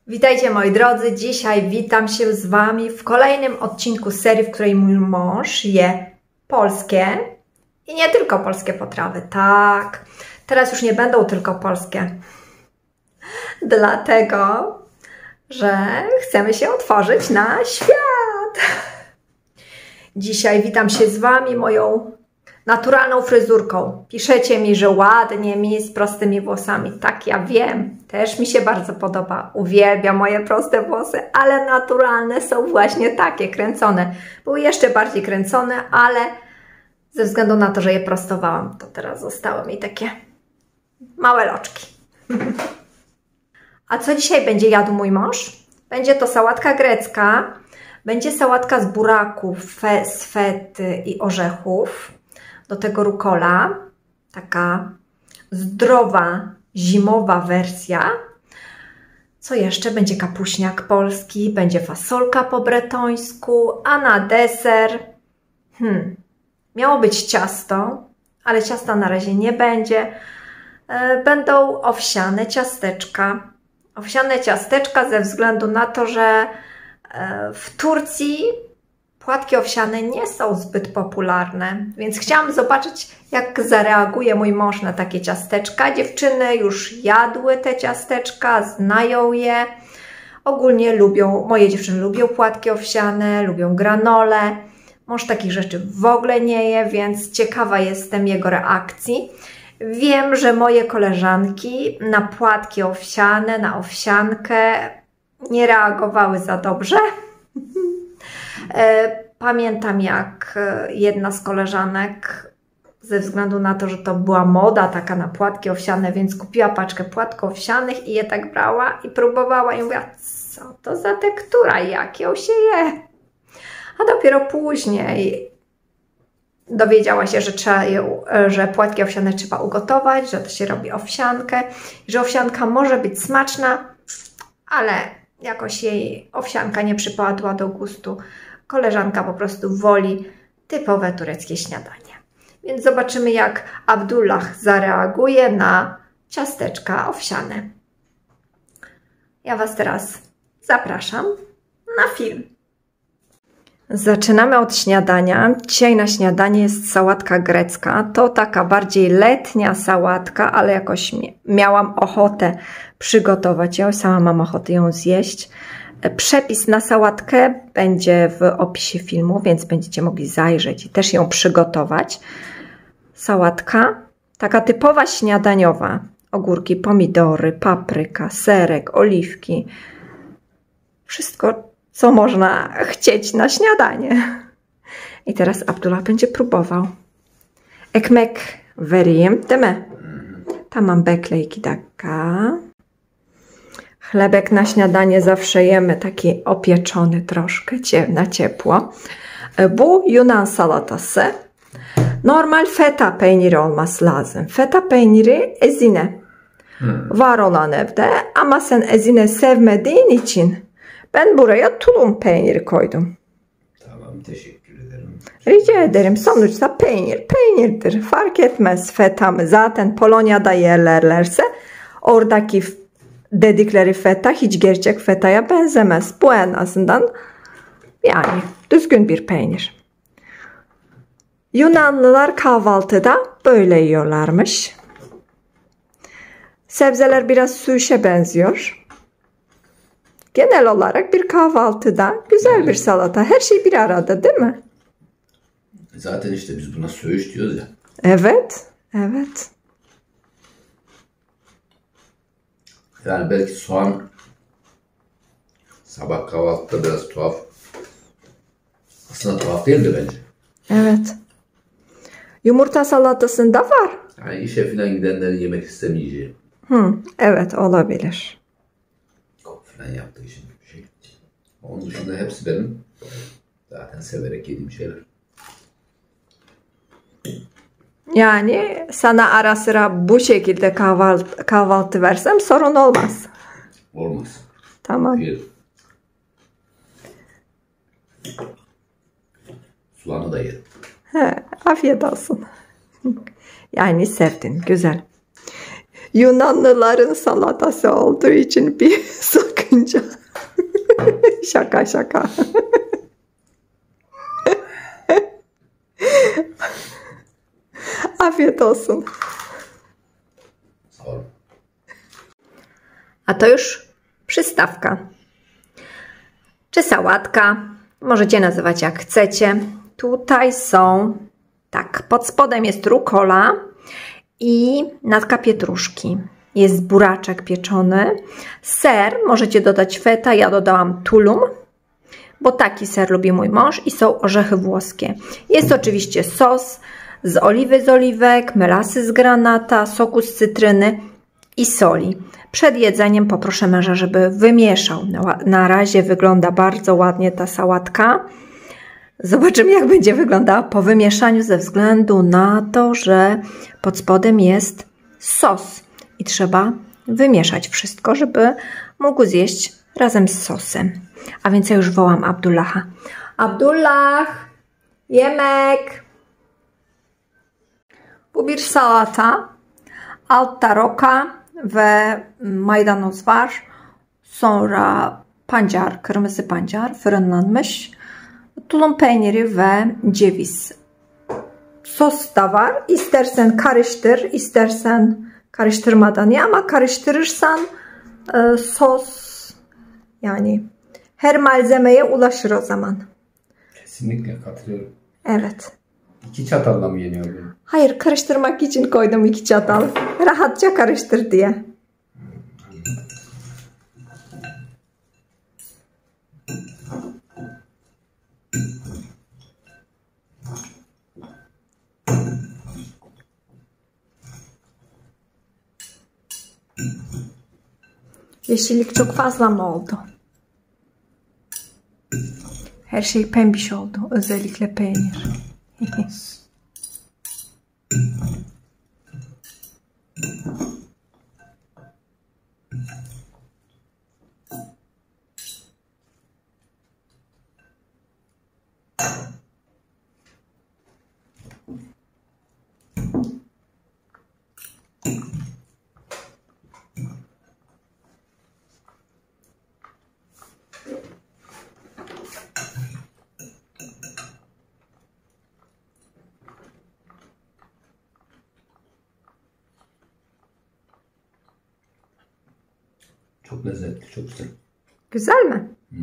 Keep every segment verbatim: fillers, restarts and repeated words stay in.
Witajcie moi drodzy, dzisiaj witam się z Wami w kolejnym odcinku serii, w której mój mąż je polskie i nie tylko polskie potrawy. Tak, teraz już nie będą tylko polskie, dlatego, że chcemy się otworzyć na świat. Dzisiaj witam się z Wami moją naturalną fryzurką. Piszecie mi, że ładnie mi z prostymi włosami. Tak, ja wiem. Też mi się bardzo podoba. Uwielbiam moje proste włosy, ale naturalne są właśnie takie, kręcone. Były jeszcze bardziej kręcone, ale ze względu na to, że je prostowałam, to teraz zostały mi takie małe loczki. A co dzisiaj będzie jadł mój mąż? Będzie to sałatka grecka. Będzie sałatka z buraków, fe, z fety i orzechów. Do tego rukola, taka zdrowa, zimowa wersja. Co jeszcze? Będzie kapuśniak polski, będzie fasolka po bretońsku, a na deser hmm, miało być ciasto, ale ciasta na razie nie będzie. Będą owsiane ciasteczka. Owsiane ciasteczka ze względu na to, że w Turcji płatki owsiane nie są zbyt popularne, więc chciałam zobaczyć, jak zareaguje mój mąż na takie ciasteczka. Dziewczyny już jadły te ciasteczka, znają je. Ogólnie lubią, moje dziewczyny lubią płatki owsiane, lubią granole. Mąż takich rzeczy w ogóle nie je, więc ciekawa jestem jego reakcji. Wiem, że moje koleżanki na płatki owsiane, na owsiankę nie reagowały za dobrze. Pamiętam, jak jedna z koleżanek, ze względu na to, że to była moda taka na płatki owsiane, więc kupiła paczkę płatków owsianych i je tak brała i próbowała i mówiła, co to za tektura, jak ją się je? A dopiero później dowiedziała się, że, trzeba ją, że płatki owsiane trzeba ugotować, że to się robi owsiankę, że owsianka może być smaczna, ale jakoś jej owsianka nie przypadła do gustu. Koleżanka po prostu woli typowe tureckie śniadanie. Więc zobaczymy, jak Abdullah zareaguje na ciasteczka owsiane. Ja Was teraz zapraszam na film. Zaczynamy od śniadania. Dzisiaj na śniadanie jest sałatka grecka. To taka bardziej letnia sałatka, ale jakoś miałam ochotę przygotować ją. Sama mam ochotę ją zjeść. Przepis na sałatkę będzie w opisie filmu, więc będziecie mogli zajrzeć i też ją przygotować. Sałatka, taka typowa śniadaniowa. Ogórki, pomidory, papryka, serek, oliwki. Wszystko, co można chcieć na śniadanie. I teraz Abdullah będzie próbował. Ekmek vereyim, değil mi? Tam mam bekle iki dakika. Chlebek na śniadanie zawsze jemy taki opieczony troszkę na ciepło. Bu Yunan salatası. Normal feta peyniri olması lazım. Feta peyniri ezine. Hmm. Var olan evde ama sen ezine sevmediğin için ben buraya tulum peyniri koydum. Tamam, teşekkür ederim. Rica ederim. Sonuçta peynir peynirdir. Fark etmez feta mı. Zaten Polonya'da yerlerlerse oradaki dedikleri feta hiç gerçek fetaya benzemez. Bu en azından yani düzgün bir peynir. Yunanlılar kahvaltıda böyle yiyorlarmış. Sebzeler biraz suşe benziyor. Genel olarak bir kahvaltıda güzel bir salata. Her şey bir arada, değil mi? Zaten işte biz buna söğüş diyoruz ya. Evet, evet. Yani belki soğan sabah kahvaltıda biraz tuhaf. Aslında tuhaf değildi bence. Evet. Yumurta salatasında var. Yani işe falan gidenlerin yemek istemeyeceği. Hı, evet, olabilir. Kok falan yaptığı için bir şey. Onun dışında hepsi benim zaten severek yediğim şeyler. Yani sana ara sıra bu şekilde kahvaltı, kahvaltı versem sorun olmaz. Olmaz. Tamam. Bir. Soğanı da yerim. He, afiyet olsun. Yani sevdin, güzel. Yunanlıların salatası olduğu için bir sakın çıkınca. Şaka şaka. Afiyet olsun. Sağ olun. A to już przystawka. Czy sałatka. Możecie nazywać jak chcecie. Tutaj są, tak, pod spodem jest rukola i natka pietruszki. Jest buraczek pieczony. Ser, możecie dodać feta, ja dodałam tulum, bo taki ser lubi mój mąż i są orzechy włoskie. Jest oczywiście sos z oliwy z oliwek, melasy z granata, soku z cytryny i soli. Przed jedzeniem poproszę męża, żeby wymieszał. Na razie wygląda bardzo ładnie ta sałatka. Zobaczymy, jak będzie wyglądała po wymieszaniu ze względu na to, że pod spodem jest sos i trzeba wymieszać wszystko, żeby mógł zjeść razem z sosem. A więc ja już wołam Abdullaha. Abdullah, yemek. Bu bir salata. Altta roka ve maydanoz var. Sonra pancar, kırmızı pancar fırınlanmış. Tulum peyniri ve ceviz. Sos da var. İstersen karıştır, istersen karıştırmadan ye ama karıştırırsan e, sos yani her malzemeye ulaşır o zaman. Kesinlikle katılıyorum. Evet. İki çatalla mı yeniyor bu? Hayır, karıştırmak için koydum iki çatal. Rahatça karıştır diye. Yeşillik çok fazla mı oldu? Her şey pembiş oldu. Özellikle peynir. Çok lezzetli, çok güzel. Güzel mi? Hmm.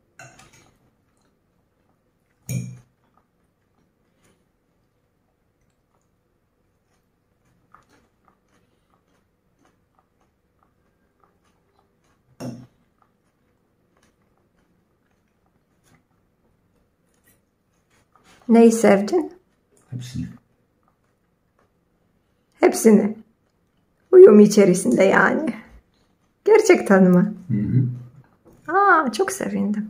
Neyi sevdin? Hepsini. Hepsini. Uyum içerisinde yani. Gerçekten mi? Hı hı. Aa, çok sevindim.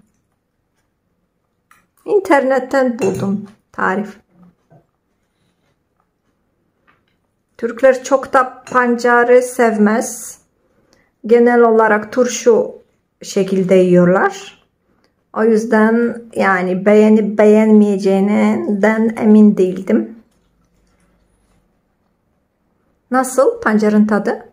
İnternetten buldum tarif. Türkler çok da pancarı sevmez. Genel olarak turşu şekilde yiyorlar. O yüzden yani beğenip beğenmeyeceğinden emin değildim. Nasıl pancarın tadı?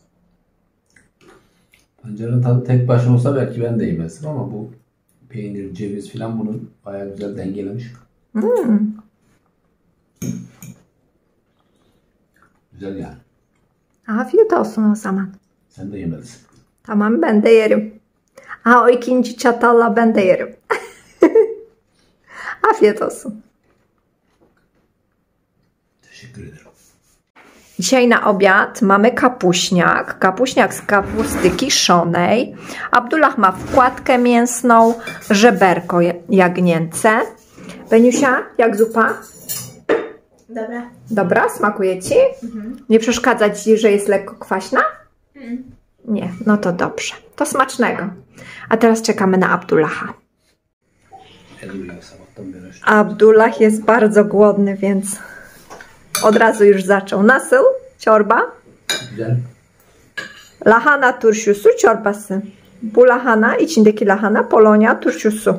Pancarın tadı tek başına olsa belki ben de yemezdim ama bu peynir, ceviz filan bunu bayağı güzel dengelemiş. Hmm. Güzel yani. Afiyet olsun o zaman. Sen de yemelisin. Tamam, ben de yerim. Ha, o ikinci çatalla ben de yerim. Afiyet olsun. Teşekkür ederim. Dzisiaj na obiad mamy kapuśniak. Kapuśniak z kapusty kiszonej. Abdullah ma wkładkę mięsną, żeberko jagnięce. Beniusia, jak zupa? Dobra. Dobra, smakuje Ci? Mhm. Nie przeszkadza Ci, że jest lekko kwaśna? Mhm. Nie, no to dobrze. To smacznego. A teraz czekamy na Abdullaha. Abdullah jest bardzo głodny, więc od razu już zaczął. Nasıl? Çorba? Güzel. Lahana turşusu çorbası. Bu lahana, içindeki lahana Polonya turşusu.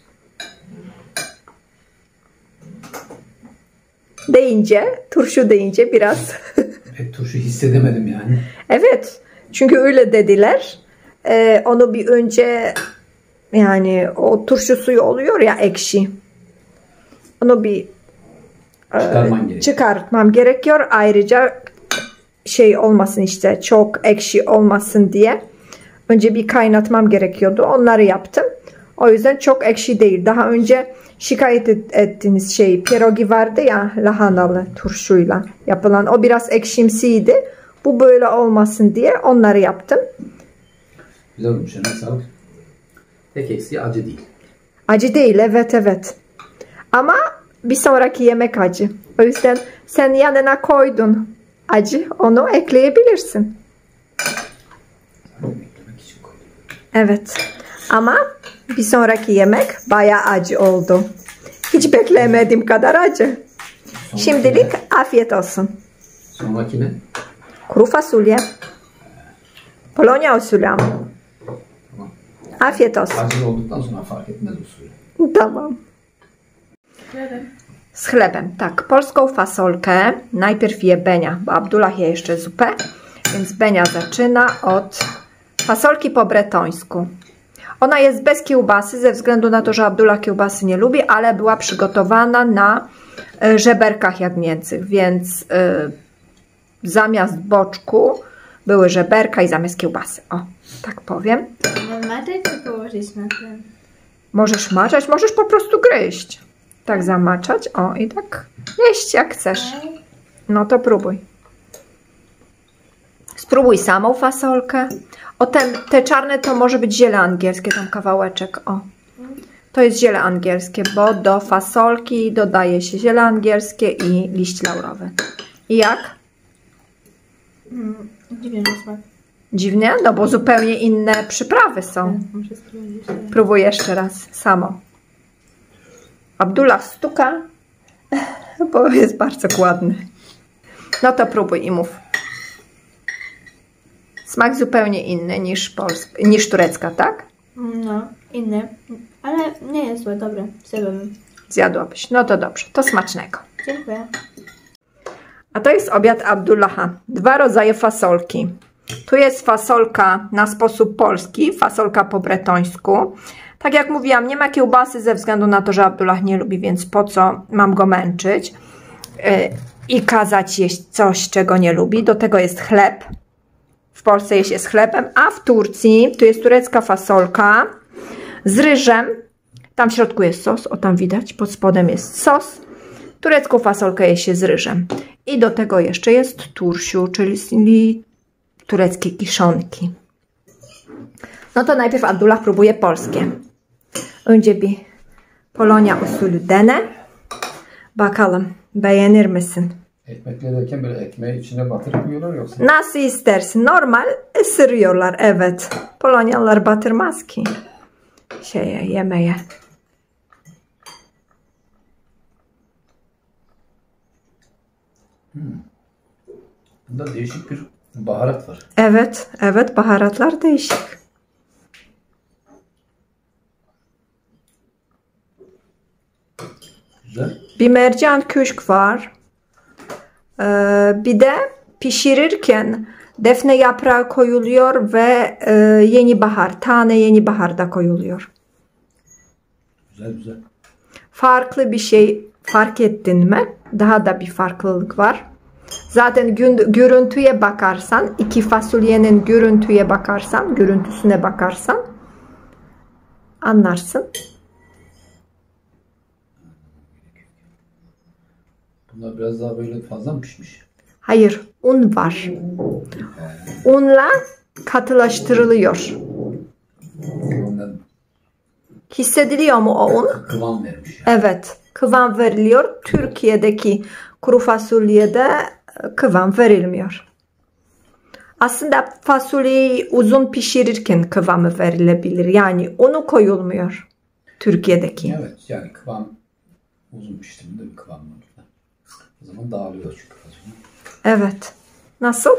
Deyince, turşu deyince biraz... Pek turşu hissedemedim yani. Evet, çünkü öyle dediler. e, onu bir önce yani o turşu suyu oluyor ya ekşi. Onu bir e, çıkartmam gerekiyor. Ayrıca şey olmasın işte çok ekşi olmasın diye. Önce bir kaynatmam gerekiyordu. Onları yaptım. O yüzden çok ekşi değil. Daha önce şikayet ettiğiniz şey pierogi vardı ya lahanalı turşuyla yapılan. O biraz ekşimsiydi. Bu böyle olmasın diye onları yaptım. Güzel olmuş. Yani sağlık. Tek eksiği acı değil. Acı değil evet evet. Ama bir sonraki yemek acı. O yüzden sen yanına koydun acı. Onu ekleyebilirsin. Evet. Ama bir sonraki yemek bayağı acı oldu. Hiç beklemediğim kadar acı. Sonraki Şimdilik ne? Afiyet olsun. Sonraki ne? Kuru fasulye. Polonya usulü ama. Tamam. Afiyet olsun. Acı olduktan sonra fark etmez usulü. Tamam. Z chlebem. Tak, polską fasolkę najpierw je Benia, bo Abdullah je jeszcze zupę, więc Benia zaczyna od fasolki po bretońsku. Ona jest bez kiełbasy, ze względu na to, że Abdullah kiełbasy nie lubi, ale była przygotowana na żeberkach jagnięcych, więc y, zamiast boczku były żeberka i zamiast kiełbasy. O, tak powiem. Mam maczać czy położyć na ten? Możesz maczać, możesz po prostu gryźć. Tak zamaczać, o i tak jeść jak chcesz. No to próbuj. Spróbuj samą fasolkę. O ten, te czarne to może być ziele angielskie, tam kawałeczek, o. To jest ziele angielskie, bo do fasolki dodaje się ziele angielskie i liść laurowy. I jak? Mm, dziwny smak. Dziwnie? No bo zupełnie inne przyprawy są. Muszę spróbować jeszcze raz. Próbuj jeszcze raz, samo. Abdullah stuka, bo jest bardzo głodny. No to próbuj i mów. Smak zupełnie inny niż, polsk, niż turecka, tak? No, inny, ale nie jest złe, dobre, zjadłabym. Zjadłabyś, no to dobrze, to smacznego. Dziękuję. A to jest obiad Abdullaha. Dwa rodzaje fasolki. Tu jest fasolka na sposób polski, fasolka po bretońsku. Tak jak mówiłam, nie ma kiełbasy ze względu na to, że Abdullah nie lubi, więc po co mam go męczyć yy, i kazać jeść coś, czego nie lubi. Do tego jest chleb. W Polsce je się z chlebem, a w Turcji tu jest turecka fasolka z ryżem. Tam w środku jest sos, o tam widać, pod spodem jest sos. Turecką fasolkę je się z ryżem. I do tego jeszcze jest tursiu, czyli tureckie kiszonki. No to najpierw Abdullah próbuje polskie. Önce bir Polonya usulü dene. Bakalım beğenir misin? Ekmekleri yerken böyle ekmeği içine batırıp yiyorlar yoksa? Nasıl istersin? Normal ısırıyorlar, evet. Polonyalılar batırmaz ki şeye, yemeğe. Hmm. Bunda değişik bir baharat var. Evet, evet, baharatlar değişik. Güzel. Bir mercan köşk var. Ee, bir de pişirirken defne yaprağı koyuluyor ve e, yeni bahar, tane yeni bahar da koyuluyor. Güzel güzel. Farklı bir şey fark ettin mi? Daha da bir farklılık var. Zaten görüntüye bakarsan, iki fasulyenin görüntüye bakarsan, görüntüsüne bakarsan anlarsın. Bunlar biraz daha böyle fazla mı pişmiş? Hayır, un var. Unla katılaştırılıyor. Ondan Hissediliyor mu o un? kıvam vermiş. Yani. Evet, kıvam veriliyor. Türkiye'deki kuru fasulyede kıvam verilmiyor. Aslında fasulyeyi uzun pişirirken kıvamı verilebilir. Yani unu koyulmuyor Türkiye'deki. Evet, yani kıvam uzun piştiğinde bir kıvam var. O zaman dağılıyor çünkü fasulye. Evet. Nasıl?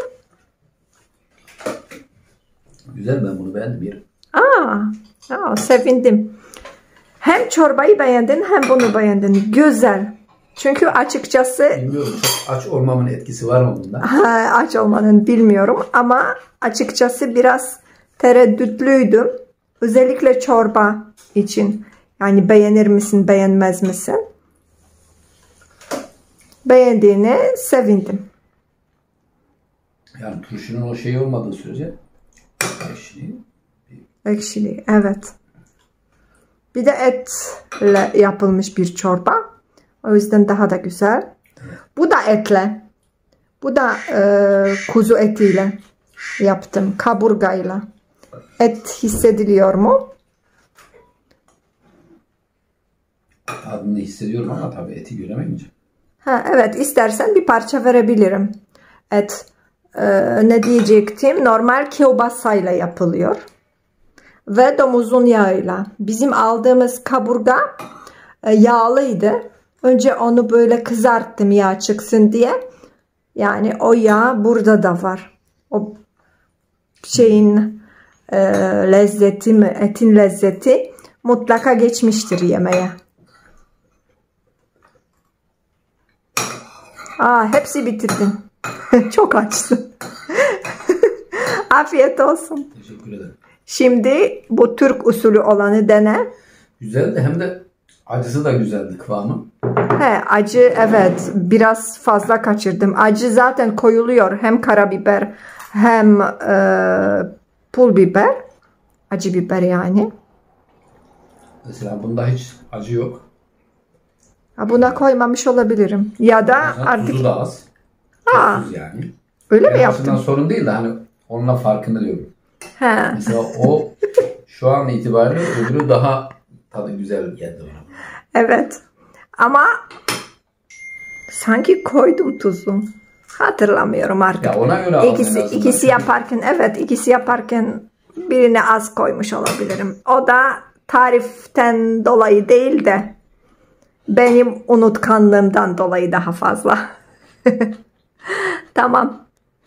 Güzel, ben bunu beğendim yerim. Aa, aa, sevindim. Hem çorbayı beğendin hem bunu beğendin. Güzel. Çünkü açıkçası... Bilmiyorum, çok aç olmamın etkisi var mı bunda? Aç olmanın bilmiyorum ama açıkçası biraz tereddütlüydüm. Özellikle çorba için. Yani beğenir misin, beğenmez misin? Beğendiğine sevindim. Yani turşunun o şeyi olmadığı sürece ekşiliği. Ekşiliği, evet. Bir de etle yapılmış bir çorba. O yüzden daha da güzel. Bu da etle. Bu da e, kuzu etiyle yaptım. Kaburgayla. Et hissediliyor mu? Tadını hissediyorum ama tabii eti göremeyince. Ha, evet, istersen bir parça verebilirim. Et e, ne diyecektim? Normal kielbasayla yapılıyor. Ve domuzun yağıyla. Bizim aldığımız kaburga e, yağlıydı. Önce onu böyle kızarttım yağ çıksın diye. Yani o yağ burada da var. O şeyin e, lezzeti mi, etin lezzeti mutlaka geçmiştir yemeğe. Aa, hepsi bitirdin. Çok açsın. Afiyet olsun. Teşekkür ederim. Şimdi bu Türk usulü olanı dene. Güzeldi, hem de acısı da güzeldi, kıvamı. He, acı evet, biraz fazla kaçırdım. Acı zaten koyuluyor, hem karabiber hem e, pul biber. Acı biber yani. Mesela bunda hiç acı yok. Ha, buna koymamış olabilirim. Ya da Mesela artık... tuzu da az. Ha, Tuz yani. öyle mi Benim yaptın? açımdan sorun değil de hani onunla farkını diyorum. He. Mesela o şu an itibariyle öbürü daha tadı güzel geldi bana. Evet. Ama sanki koydum tuzu. Hatırlamıyorum artık. Ya ona göre aldın İkisi, en azından. ikisi yaparken evet, ikisi yaparken birini az koymuş olabilirim. O da tariften dolayı değil de benim unutkanlığımdan dolayı daha fazla. Tamam.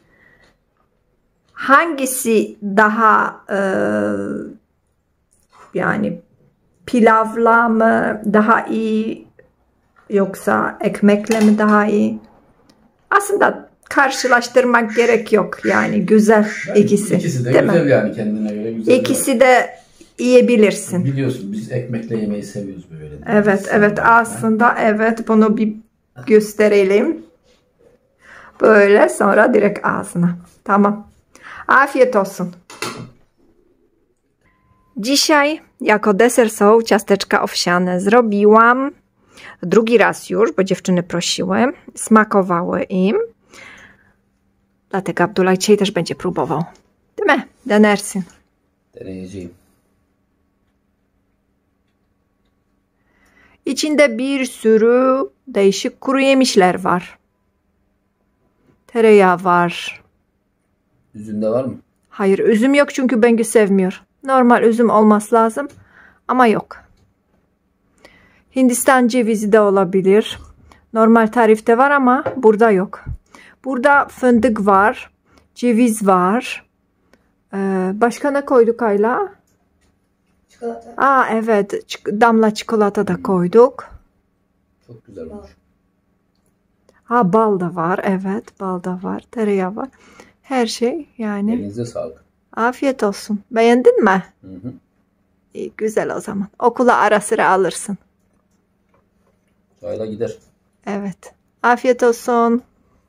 Hangisi daha e, yani pilavla mı daha iyi yoksa ekmekle mi daha iyi? Aslında karşılaştırmak gerek yok. Yani güzel Yani ikisi. İkisi de değil güzel mi? yani, kendine göre güzel. İkisi de yiyebilirsin. Biliyorsun biz ekmekle yemeği seviyoruz böyle. Evet, evet, aslında evet, bunu bir gösterelim. Böyle, sonra direkt ağzına. Tamam. Afiyet olsun. Dzisiaj jako deser są ciasteczka owsiane. Zrobiłam drugi raz już, bo dziewczyny prosiły. Smakowały im. Dlatego Abdullah dzisiaj też będzie próbował. Değil mi? Denersin. Deneyeceğim. İçinde bir sürü değişik kuru yemişler var. Tereyağı var. Üzüm de var mı? Hayır, üzüm yok çünkü Bengü sevmiyor. Normal üzüm olması lazım ama yok. Hindistan cevizi de olabilir. Normal tarifte var ama burada yok. Burada fındık var. Ceviz var. Ee, başka ne koyduk Ayla? Çikolata. Aa evet, damla çikolata da koyduk. Çok güzel olmuş. Ha, bal da var, evet, bal da var, tereyağı var. Her şey yani. Elinize sağlık. Afiyet olsun. Beğendin mi? Hı hı. İyi, güzel o zaman. Okula ara sıra alırsın. Çayla gider. Evet. Afiyet olsun.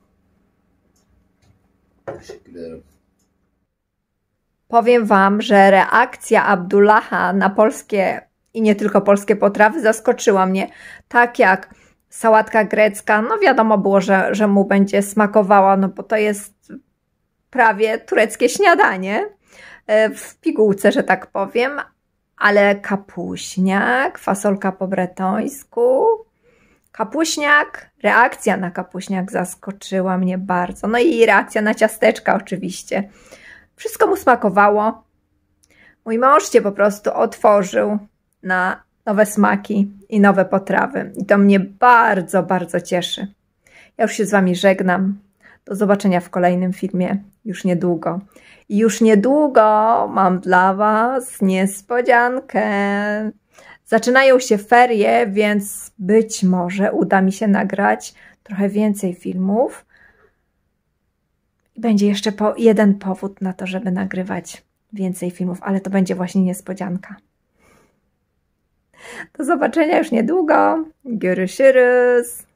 Teşekkür ederim. Powiem Wam, że reakcja Abdullaha na polskie i nie tylko polskie potrawy zaskoczyła mnie. Tak jak sałatka grecka, no wiadomo było, że, że mu będzie smakowała, no bo to jest prawie tureckie śniadanie w pigułce, że tak powiem, ale kapuśniak, fasolka po bretońsku, kapuśniak, reakcja na kapuśniak zaskoczyła mnie bardzo, no i reakcja na ciasteczka oczywiście. Wszystko mu smakowało. Mój mąż się po prostu otworzył na nowe smaki i nowe potrawy. I to mnie bardzo, bardzo cieszy. Ja już się z Wami żegnam. Do zobaczenia w kolejnym filmie już niedługo. I już niedługo mam dla Was niespodziankę. Zaczynają się ferie, więc być może uda mi się nagrać trochę więcej filmów. I będzie jeszcze po jeden powód na to, żeby nagrywać więcej filmów, ale to będzie właśnie niespodzianka. Do zobaczenia już niedługo. Görüşürüz.